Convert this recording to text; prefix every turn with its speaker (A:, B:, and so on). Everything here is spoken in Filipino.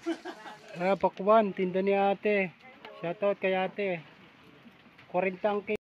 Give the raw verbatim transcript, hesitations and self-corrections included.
A: Ah, pakwan, tinda ni ate. Shoutout kay ate. forty ang